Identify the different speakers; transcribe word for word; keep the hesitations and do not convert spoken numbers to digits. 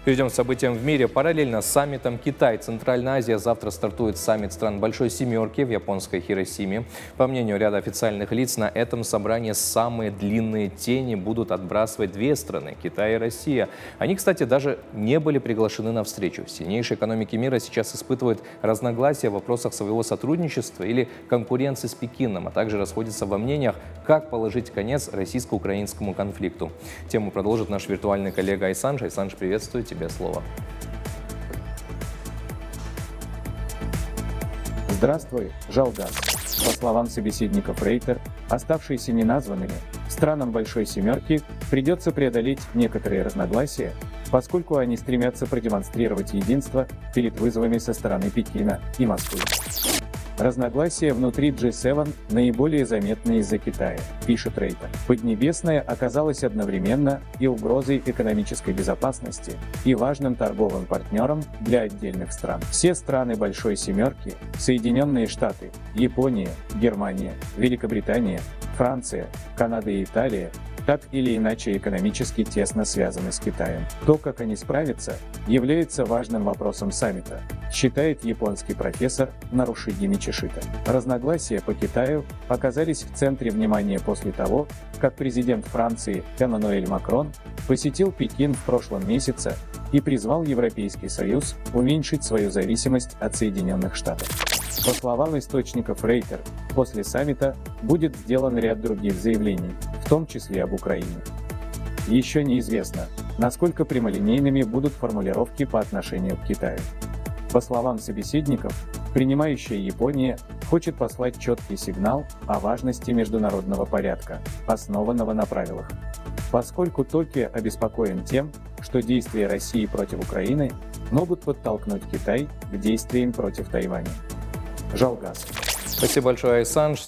Speaker 1: Перейдем к событиям в мире. Параллельно с саммитом Китай-Центральная Азия завтра стартует саммит стран Большой Семерки в японской Хиросиме. По мнению ряда официальных лиц, на этом собрании самые длинные тени будут отбрасывать две страны – Китай и Россия. Они, кстати, даже не были приглашены на встречу. Сильнейшие экономики мира сейчас испытывают разногласия в вопросах своего сотрудничества или конкуренции с Пекином, а также расходятся во мнениях, как положить конец российско-украинскому конфликту. Тему продолжит наш виртуальный коллега Айсанж. Айсанж, приветствую тебя. Тебе слово.
Speaker 2: Здравствуй, Жалгас. По словам собеседников Рейтер, оставшиеся неназванными, странам Большой Семерки придется преодолеть некоторые разногласия, поскольку они стремятся продемонстрировать единство перед вызовами со стороны Пекина и Москвы. Разногласия внутри джи семь наиболее заметны из-за Китая, пишет Рейтер. Поднебесная оказалась одновременно и угрозой экономической безопасности, и важным торговым партнером для отдельных стран. Все страны Большой Семерки – Соединенные Штаты, Япония, Германия, Великобритания, Франция, Канада и Италия – так или иначе экономически тесно связаны с Китаем. То, как они справятся, является важным вопросом саммита, считает японский профессор Нарушиги Мичишита. Разногласия по Китаю оказались в центре внимания после того, как президент Франции Эммануэль Макрон посетил Пекин в прошлом месяце и призвал Европейский Союз уменьшить свою зависимость от Соединенных Штатов. По словам источников Рейтер, после саммита будет сделан ряд других заявлений, в том числе об Украине. Еще неизвестно, насколько прямолинейными будут формулировки по отношению к Китаю. По словам собеседников, принимающая Япония хочет послать четкий сигнал о важности международного порядка, основанного на правилах. Поскольку Токио обеспокоен тем, что действия России против Украины могут подтолкнуть Китай к действиям против Тайваня. Жалгас.
Speaker 1: Спасибо большое, Айсанж.